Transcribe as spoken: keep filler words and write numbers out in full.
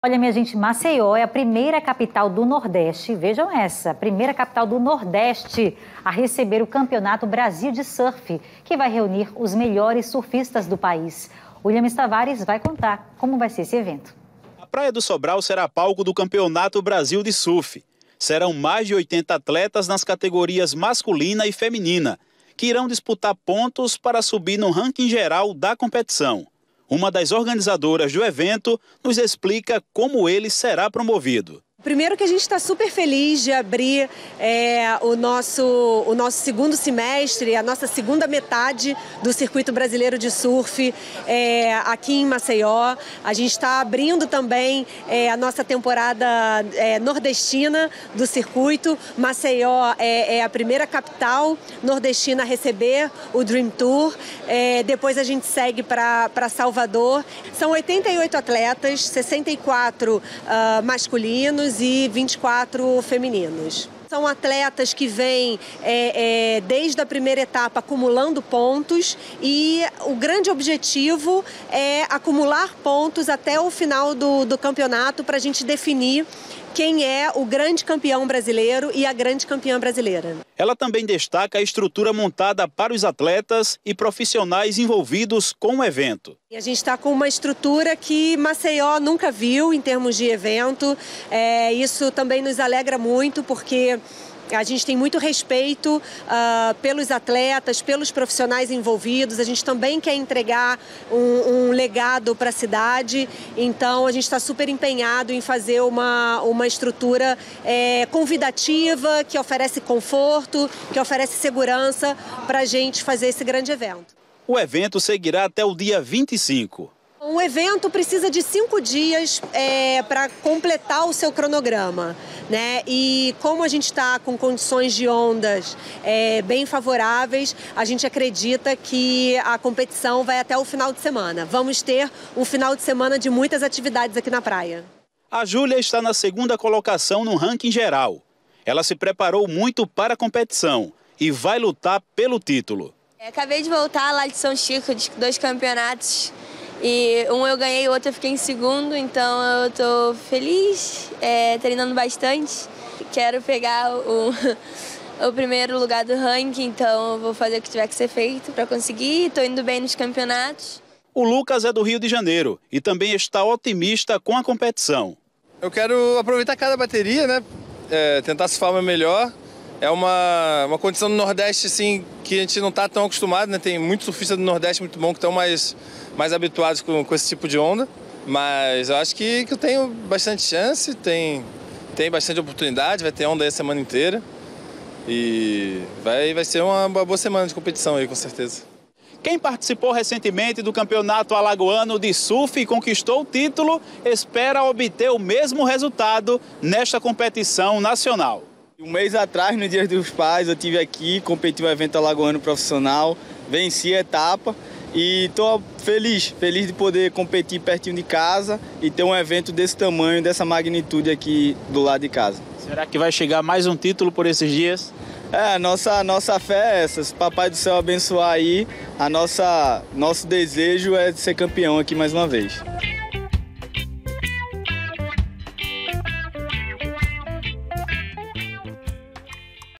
Olha, minha gente, Maceió é a primeira capital do Nordeste, vejam essa, primeira capital do Nordeste a receber o Campeonato Brasil de Surf, que vai reunir os melhores surfistas do país. William Tavares vai contar como vai ser esse evento. A Praia do Sobral será palco do Campeonato Brasil de Surf. Serão mais de oitenta atletas nas categorias masculina e feminina, que irão disputar pontos para subir no ranking geral da competição. Uma das organizadoras do evento nos explica como ele será promovido. Primeiro que a gente está super feliz de abrir é, o, nosso, o nosso segundo semestre, a nossa segunda metade do Circuito Brasileiro de Surf é, aqui em Maceió. A gente está abrindo também é, a nossa temporada é, nordestina do circuito. Maceió é, é a primeira capital nordestina a receber o Dream Tour. É, depois a gente segue para Salvador. São oitenta e oito atletas, sessenta e quatro uh, masculinos e vinte e quatro femininos. São atletas que vêm é, é, desde a primeira etapa acumulando pontos e o grande objetivo é acumular pontos até o final do, do campeonato para a gente definir quem é o grande campeão brasileiro e a grande campeã brasileira. Ela também destaca a estrutura montada para os atletas e profissionais envolvidos com o evento. A gente está com uma estrutura que Maceió nunca viu em termos de evento. É, isso também nos alegra muito, porque a gente tem muito respeito uh, pelos atletas, pelos profissionais envolvidos. A gente também quer entregar um, um legado para a cidade. Então, a gente está super empenhado em fazer uma, uma estrutura é, convidativa, que oferece conforto, que oferece segurança para a gente fazer esse grande evento. O evento seguirá até o dia vinte e cinco. Um evento precisa de cinco dias é, para completar o seu cronograma, né? E como a gente está com condições de ondas é, bem favoráveis, a gente acredita que a competição vai até o final de semana. Vamos ter um final de semana de muitas atividades aqui na praia. A Júlia está na segunda colocação no ranking geral. Ela se preparou muito para a competição e vai lutar pelo título. Acabei de voltar lá de São Chico, de dois campeonatos. E um eu ganhei, o outro eu fiquei em segundo, então eu tô feliz, é, treinando bastante. Quero pegar o, o primeiro lugar do ranking, então eu vou fazer o que tiver que ser feito para conseguir. Tô indo bem nos campeonatos. O Lucas é do Rio de Janeiro e também está otimista com a competição. Eu quero aproveitar cada bateria, né? É, tentar se formar melhor. É uma, uma condição do Nordeste assim, que a gente não está tão acostumado, né? Tem muitos surfistas do Nordeste muito bom que estão mais, mais habituados com, com esse tipo de onda. Mas eu acho que, que eu tenho bastante chance, tem, tem bastante oportunidade, vai ter onda aí a semana inteira. E vai, vai ser uma, uma boa semana de competição aí, com certeza. Quem participou recentemente do Campeonato Alagoano de Surf e conquistou o título, espera obter o mesmo resultado nesta competição nacional. Um mês atrás, no Dia dos Pais, eu estive aqui, competi o evento alagoano profissional, venci a etapa e estou feliz, feliz de poder competir pertinho de casa e ter um evento desse tamanho, dessa magnitude aqui do lado de casa. Será que vai chegar mais um título por esses dias? É, a nossa, nossa fé é essa, se Papai do Céu abençoar aí, a nossa, nosso desejo é de ser campeão aqui mais uma vez.